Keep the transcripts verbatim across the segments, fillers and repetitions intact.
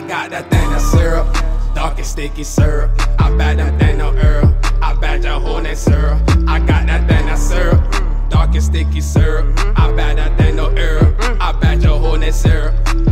got that thing that's syrup, dark and sticky syrup. I bet that thing no Earl. I bet your whole name syrup. I got that thing that's syrup, dark and sticky syrup. I bet that thing no Earl. I bet your whole name syrup.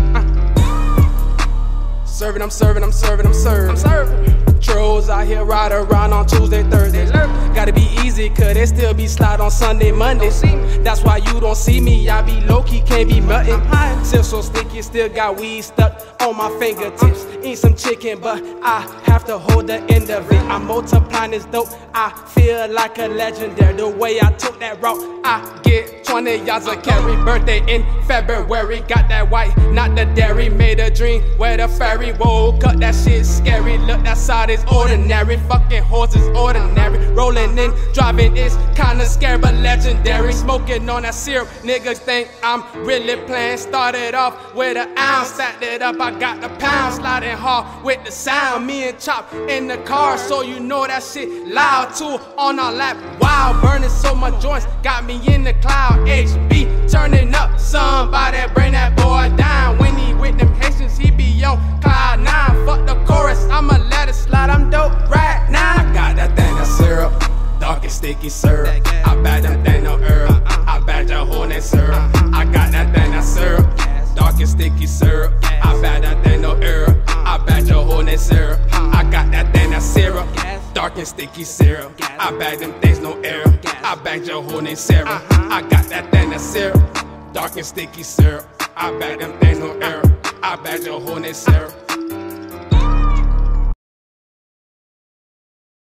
Serving, I'm serving, I'm serving, I'm serving. I'm serving. Trolls out here ride around on Tuesday, Thursday. Gotta be easy, cause they still be slide on Sunday, Monday. That's why you don't see me, I be low-key, can't be nothing. Still so sticky, still got weed stuck on my fingertips. Eat some chicken, but I have to hold the end of it. I'm multiplying this dope, I feel like a legendary. The way I took that route, I get twenty yards of carry. Birthday in February, got that white, not the dairy. Made a dream where the ferry woke up, that shit scary. Look, that side is ordinary, fucking horse is ordinary. Rolling in, driving is kinda scary but legendary. Smoking on that syrup, niggas think I'm really playing. Started off with an ounce, stacked it up, I got the pound. Sliding hard with the sound, me and Chop in the car, so you know that shit loud too on our lap. Wow, burning so much joints, got me in the cloud. H B turning up, somebody bring that boy down. When he with them Haitians, he be on cloud nine. Fuck the chorus, I'ma let it slide, I'm dope right now. I got that thing that's syrup, dark and sticky syrup. I bet that thing no Earl. I bet your whole name syrup. I got that thing that's syrup, dark and sticky syrup. I bet that thing no Earl. I bet your whole name syrup. I got that thing that's syrup, dark and sticky syrup. I bet them things no air. I bet your whole name syrup. I got that thing that's syrup, dark and sticky syrup. I bet them things no air. I bet your whole name syrup.